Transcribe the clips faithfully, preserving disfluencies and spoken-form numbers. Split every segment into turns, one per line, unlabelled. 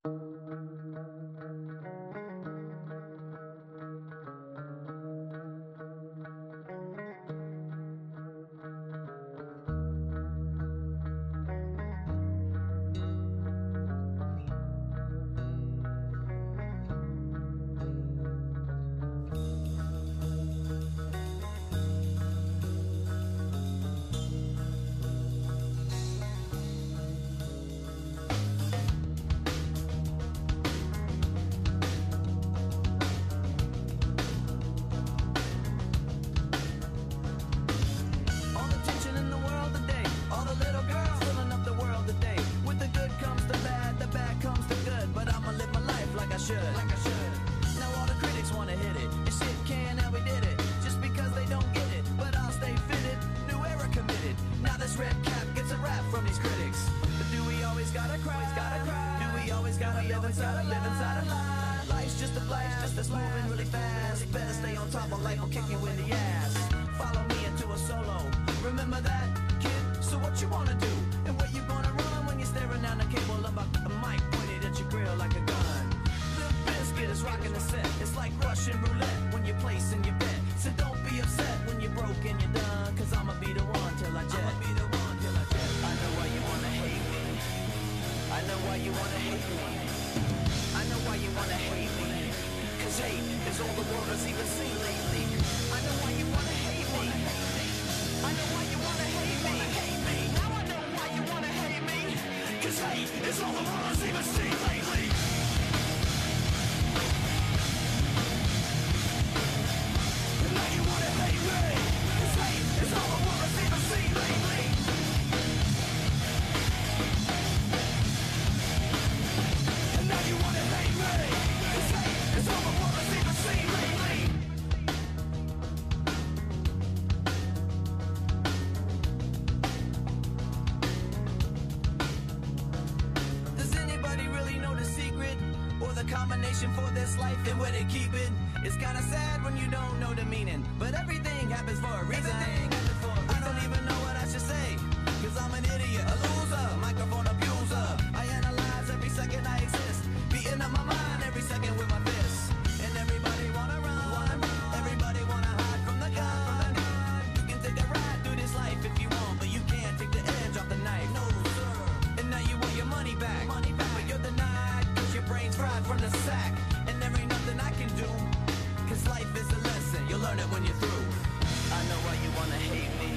For this life and where they keep it. It's kinda sad when you don't know the meaning, but everything happens for a reason. Everything happens for a reason. I don't even know what I should say, cause I'm an idiot, a loser, microphone abuser. I analyze every second I exist, beating up my mind every second with my fists. And everybody wanna run, everybody wanna hide from the gun. You can take a ride through this life if you want, but you can't take the edge off the knife. No sir. And now you want your money back, money back. But you're denied cause your brain's fried from the sack. And there ain't nothing I can do, cause life is a lesson, you'll learn it when you're through. I know why you wanna hate me,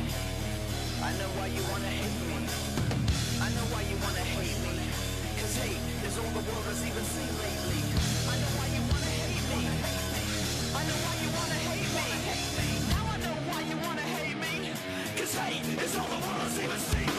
I know why you wanna hate me, I know why you wanna hate me, cause hate is all the world has even seen lately. I know why you wanna hate me, I know why you wanna hate me, now I know why you wanna hate me, cause hate is all the world has even seen.